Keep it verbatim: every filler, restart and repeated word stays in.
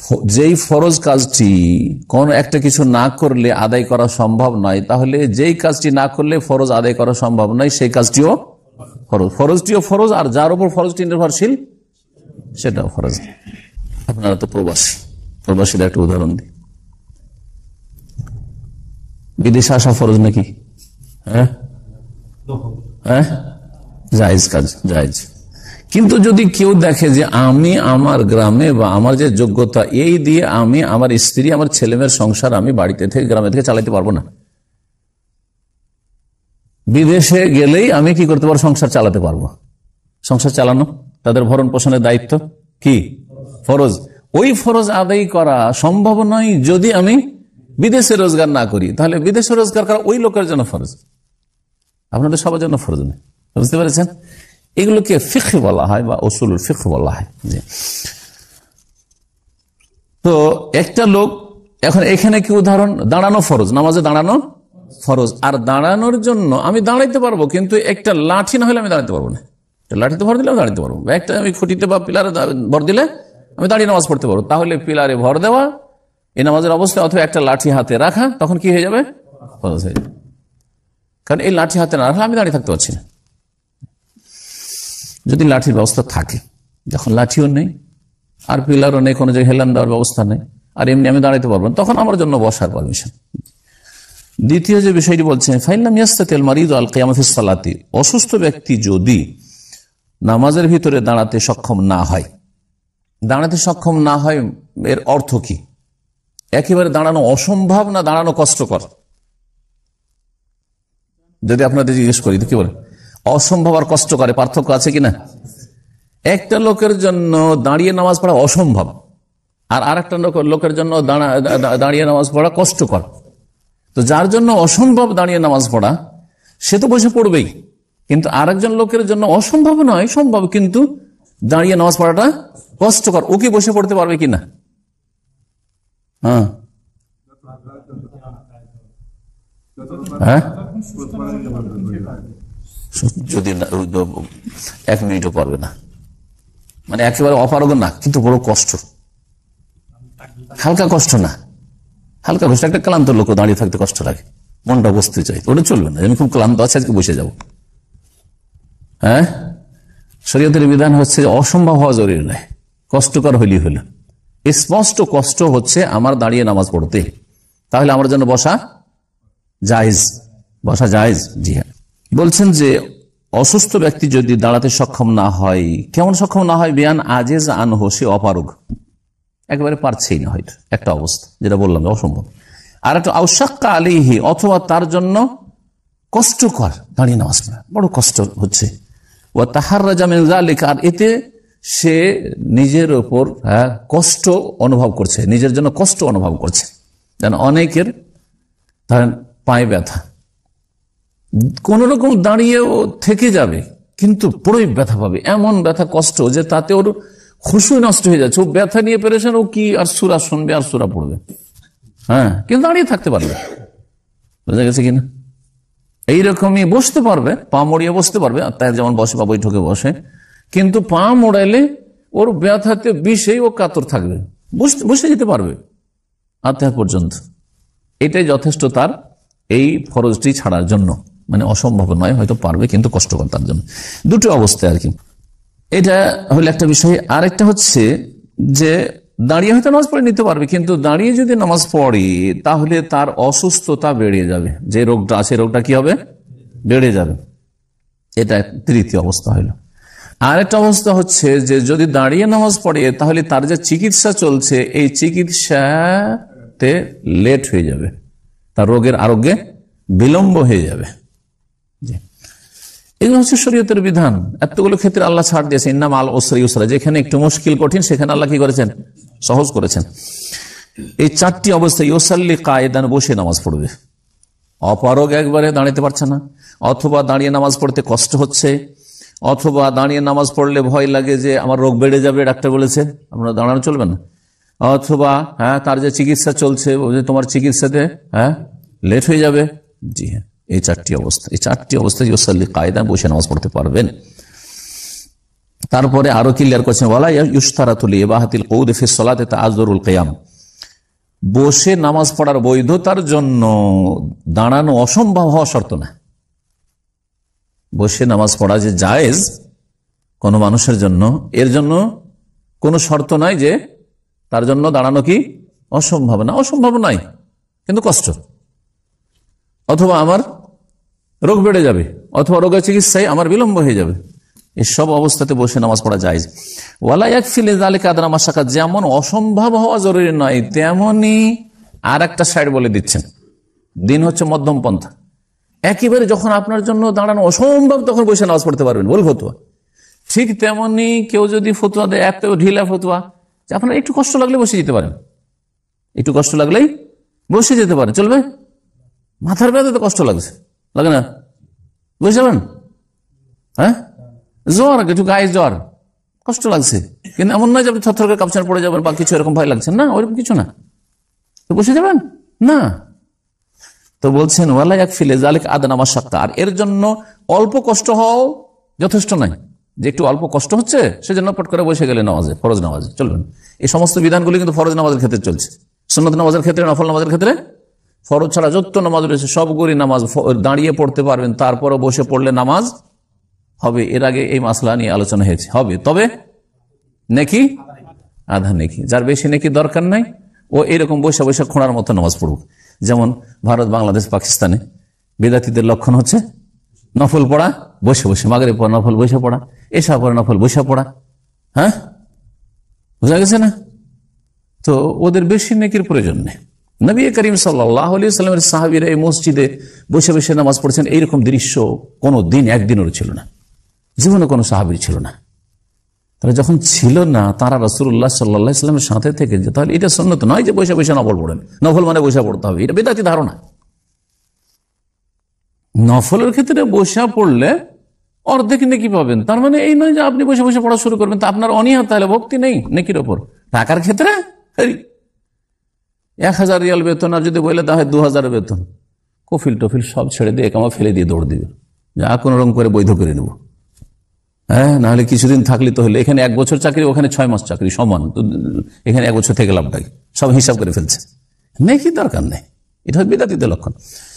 যেই ফরজ কাজটি কোন একটা কিছু না করলে আদায় করা সম্ভব নয়, তাহলে যেই কাজটি না করলে ফরজ আদায় করা সম্ভব নয় সেই কাজটিও ফরজ, ফরজটিও ফরজ, আর যার উপর ফরজটি নির্ভরশীল সেটাও ফরজ। আপনারা তো প্রবাসী, প্রবাসীর একটা উদাহরণ দিই। বিদেশে আসা ফরজ নাকি? হ্যাঁ হ্যাঁ, জায়েজ কাজ, জায়েজ। কিন্তু যদি কেউ দেখে যে আমি আমার গ্রামে বা আমার যে যোগ্যতা এই দিয়ে আমি আমার স্ত্রী আমার ছেলেমেয়ের সংসার আমি বাড়িতে থেকে গ্রামে থেকে চালাতে পারবো না, বিদেশে গেলেই আমি কি করতে পারবো? সংসার চালাতে পারবো। সংসার চালানো, তাদের ভরণ পোষণের দায়িত্ব কি? ফরজ। ওই ফরজ আদায় করা সম্ভব নয় যদি আমি বিদেশে রোজগার না করি, তাহলে বিদেশে রোজগার করা ওই লোকের জন্য ফরজ, আপনাদের সবার জন্য ফরজ নেই। বুঝতে পেরেছেন? এগুলোকে ফিকহ বলা হয় বা উসুলুল ফিকহ বলা হয়। তো একটা লোক, এখন এখানে কি উদাহরণ? দাঁড়ানো ফরজ, নামাজে দাঁড়ানো ফরজ। আর দাঁড়ানোর জন্য আমি দাঁড়াইতে পারবো, কিন্তু একটা লাঠি না হলে আমি দাঁড়াতে পারবো না। লাঠিতে ভর দিলে আমি দাঁড়াতে পারবো, একটা আমি খুঁটিতে বা পিলারে ভর দিলে আমি দাঁড়িয়ে নামাজ পড়তে পারবো। তাহলে পিলারে ভর দেওয়া এই নামাজের অবস্থা, অথবা একটা লাঠি হাতে রাখা, তখন কি হয়ে যাবে? ফরজ হয়ে যাবে। কারণ এই লাঠি হাতে না রাখলে আমি দাঁড়িয়ে থাকতে পারছি না। যদি লাঠির ব্যবস্থা থাকে, যখন লাঠিও নেই আর পিলারও নেই, কোনো জায়গায় হেলান দেওয়ার ব্যবস্থা নেই, আর এমনি আমি দাঁড়াইতে পারবো না, তখন আমার জন্য বসার পারমিশন। দ্বিতীয় যে বিষয়টি বলছেন, ফাইলাম ইয়াস্তাতিল মারিদু আল কিয়ামা ফিস সালাতি, অসুস্থ ব্যক্তি যদি নামাজের ভিতরে দাঁড়াতে সক্ষম না হয়। দাঁড়াতে সক্ষম না হয় এর অর্থ কি? একেবারে দাঁড়ানো অসম্ভব না দাঁড়ানো কষ্টকর? যদি আপনাদের জিজ্ঞেস করি কি বলে? অসম্ভব আর কষ্টকর পার্থক্য আছে কিনা? একটা লোকের জন্য দাঁড়িয়ে নামাজ পড়া অসম্ভব, আর আরেকটা লোকের জন্য দাঁড়িয়ে নামাজ পড়া কষ্টকর। তো যার জন্য অসম্ভব দাঁড়িয়ে নামাজ পড়া, সে তো বসে পড়বেই, কিন্তু আরেকজন লোকের জন্য অসম্ভব নয়, সম্ভব, কিন্তু দাঁড়িয়ে নামাজ পড়াটা কষ্টকর, ও কি বসে পড়তে পারবে কিনা? হ্যাঁ হ্যাঁ, যদি এক মিনিটও পারবে না, মানে একেবারে অপারগ না, কিন্তু বড় কষ্ট, হালকা কষ্ট না, হালকা কষ্ট। একটা ক্লান্ত লোক দাঁড়িয়ে থাকতে কষ্ট লাগে, মনটা বসতে চাই, ওটা চলবে না। আমি খুব ক্লান্ত আছি, আজকে বসে যাব। হ্যাঁ, শরীয়তের বিধান হচ্ছে অসম্ভব হওয়া জরুরি নয়, কষ্টকর হইলেই হলো। স্পষ্ট কষ্ট হচ্ছে আমার দাঁড়িয়ে নামাজ পড়তে, তাহলে আমার জন্য বসা জায়েজ, বসা জায়েজ। জি হ্যাঁ, বলছেন যে অসুস্থ ব্যক্তি যদি দাঁড়াতে সক্ষম না হয়, কেমন সক্ষম না হয়? বিয়ান আজেজ আনহু, সে অপারগ, একেবারে পারছেই না, হয়তো একটা অবস্থা যেটা বললাম অসম্ভব। আর একটা আউশাক্কা আলাইহি, অথবা তার জন্য কষ্টকর দাঁড়িয়ে নামাজ পড়া, বড় কষ্ট হচ্ছে। ওয়া তাহাররাজা মিন যালিকা, আর এতে সে নিজের উপর কষ্ট অনুভব করছে, নিজের জন্য কষ্ট অনুভব করছে। যেন অনেকের ধরেন পায়ে ব্যথা, কোন রকম দাঁড়িয়েও থেকে যাবে, কিন্তু পুরোই ব্যথা পাবে, এমন ব্যথা কষ্ট যে তাতে ওর খুশুই নষ্ট হয়ে যাচ্ছে। ও ব্যথা নিয়ে পেরেছেন, ও কি আর সূরা শুনবে আর সূরা পড়বে? হ্যাঁ, কিন্তু দাঁড়িয়ে থাকতে পারবে, বুঝা গেছে কিনা? এইরকমই বসতে পারবে, পা মড়িয়ে বসতে পারবে, তাই যেমন বসে বা বৈঠকে বসে, কিন্তু পা মোড়াইলে ওর ব্যথাতে বিষেই ও কাতর থাকবে, বসে যেতে পারবে আত্মা পর্যন্ত। এটাই যথেষ্ট তার এই ফরজটি ছাড়ার জন্য, মানে অসম্ভব নয়, হয়তো পারবে কিন্তু কষ্টকর তার জন্য। দুটো অবস্থায় আর কি, এটা হলো একটা বিষয়। আরেকটা হচ্ছে যে দাঁড়িয়ে হয়তো নামাজ পড়ে নিতে পারবে, কিন্তু দাঁড়িয়ে যদি নামাজ পড়ে তাহলে তার অসুস্থতা বেড়ে যাবে, যে রোগটা আছে রোগটা কি হবে? বেড়ে যাবে। এটা তৃতীয় অবস্থা হইল। আরেকটা অবস্থা হচ্ছে যে যদি দাঁড়িয়ে নামাজ পড়ে তাহলে তার যে চিকিৎসা চলছে এই চিকিৎসাতে লেট হয়ে যাবে, তার রোগের আরোগ্যে বিলম্ব হয়ে যাবে। এগুলো হচ্ছে শরীয়তের বিধান। এতগুলো ক্ষেত্রে আল্লাহ ছাড় দিয়েছে, ইন্না মাল উসরি ইউসরা, যেখানে একটু মুশকিল কঠিন সেখানে আল্লাহ কি করেছেন? সহজ করেছেন। এই চারটি অবস্থা, ইউসাল্লি কায়েদান, বসে নামাজ পড়বে, অপারগ একবারে দাঁড়াতে পারছে না, অথবা দাঁড়িয়ে নামাজ পড়তে কষ্ট হচ্ছে, অথবা দাঁড়িয়ে নামাজ পড়লে ভয় লাগে যে আমার রোগ বেড়ে যাবে, ডাক্তার বলেছে আপনার দাঁড়ানো চলবে না, অথবা হ্যাঁ তার যে চিকিৎসা চলছে তোমার চিকিৎসাতে হ্যাঁ লেট হয়ে যাবে। জি হ্যাঁ, এই চারটি অবস্থা, এই চারটি অবস্থায় ইউসাল্লি কায়েদান, বসে নামাজ পড়তে পারবেন। তারপরে আরো ক্লিয়ার করছেন, ওয়ালা ইউশতারাতুল ইবাহাতিল কউদ ফি সলাতি তাআযুরুল কিয়াম, বসে নামাজ পড়ার বৈধতার জন্য দাঁড়ানো অসম্ভব হওয়া শর্ত না। বসে নামাজ পড়া যে জায়েজ কোন মানুষের জন্য, এর জন্য কোন শর্ত নাই যে তার জন্য দাঁড়ানো কি অসম্ভব না। অসম্ভব নাই, কিন্তু কষ্ট, অথবা আমার রোগ বেড়ে যাবে, অথবা রোগের চিকিৎসায় আমার বিলম্ব হয়ে যাবে, এসব অবস্থাতে বসে নামাজ পড়া জায়েজ। ওয়ালা ইয়াকফি লিযালিকা আদনা মাশাক্কাত, যেমন অসম্ভব হওয়া জরুরি নয়, তেমনি আর একটা সাইড বলে দিচ্ছেন। দিন হচ্ছে মধ্যম পন্থা। একেবারে যখন আপনার জন্য দাঁড়ানো অসম্ভব, তখন বসে নামাজ পড়তে পারবেন, বল ফতুয়া। ঠিক তেমনি কেউ যদি ফতুয়া দেয়, এত ঢিলা ফতুয়া যে আপনার একটু কষ্ট লাগলে বসে যেতে পারেন, একটু কষ্ট লাগলেই বসে যেতে পারেন, চলবে। মাথার ব্যথাতে কষ্ট লাগছে, লাগে না, বসে যাবেন। হ্যাঁ, জ্বর, একটু গায়ে জ্বর, কষ্ট লাগছে, কিন্তু এমন নয় যে আপনি থরথর করে কাঁপছেন, পড়ে যাবেন বা কিছু এরকম ভয় লাগছে না, ওইরকম কিছু না, তো বসে যাবেন না। তো বলছেন ওয়ালা ইয়াকফি লিযালিকা আদনা মাশাক্কা, আর এর জন্য অল্প কষ্ট হওয়াও যথেষ্ট নয়, যে একটু অল্প কষ্ট হচ্ছে সেজন্য পট করে বসে গেলে নামাজে, ফরজ নামাজে চলবেন। এই সমস্ত বিধানগুলি কিন্তু ফরজ নামাজের ক্ষেত্রে চলছে, সুন্নত নামাজের ক্ষেত্রে, নফল নামাজের ক্ষেত্রে, ফরজ ছাড়া যত নামাজ রয়েছে সবগুলি নামাজ দাঁড়িয়ে পড়তে পারবেন, তারপরও বসে পড়লে নামাজ হবে। এর আগে এই মাসলা নিয়ে আলোচনা হয়েছে, হবে, তবে নেকি আধা নেকি। যার বেশি নেকি দরকার নাই, ও এরকম বসে বসে খোঁড়ার মতো নামাজ পড়ুক। যেমন ভারত, বাংলাদেশ, পাকিস্তানে বেদাতীদের লক্ষণ হচ্ছে নফল পড়া বসে বসে, মাগরিব পর নফল বসে পড়া, এশা পর নফল বসে পড়া। হ্যাঁ, বোঝা গেছে না? তো ওদের বেশি নেকির প্রয়োজন নেই। নবী করিম সাল্লাল্লাহু আলাইহি ওয়াসাল্লামের সাহাবীরা এই মসজিদে বসে বসে নামাজ পড়ছেন, এইরকম দৃশ্য কোনো দিন একদিনেরও ছিল না, জীবনে কোনো সাহাবীর ছিল না। তাহলে যখন ছিল না, তারা রাসূলুল্লাহ সাল্লাল্লাহু আলাইহি ওয়াসাল্লামের সাথে থেকে, যে তাহলে এটা সুন্নাত নয় যে বসে বসে নফল পড়েন, নফল মানে বসে পড়তে হবে, এটা বিদআতি ধারণা। নফলের ক্ষেত্রে বসে পড়লে অর্ধেক নেকি পাবেন, তার মানে এই নয় যে আপনি বসে বসে পড়া শুরু করবেন, তা আপনার অনীহা, তাহলে ভক্তি নেই নেকির ওপর। টাকার ক্ষেত্রে এক হাজার রিয়াল বেতন, আর যদি বলে তা হয় দু হাজার বেতন, কফিল টফিল সব ছেড়ে দিয়ে একামা ফেলে দিয়ে দৌড় দিবে, যা কোনো রকম করে বৈধ করে নেব। হ্যাঁ, নাহলে কিছুদিন থাকলে তো হলে, এখানে এক বছর চাকরি, ওখানে ছয় মাস চাকরি সমান, তো এখানে এক বছর থেকে লাভটাই সব হিসাব করে ফেলছে, নেই কি দরকার নেই। এটা বিদআতীদের লক্ষণ।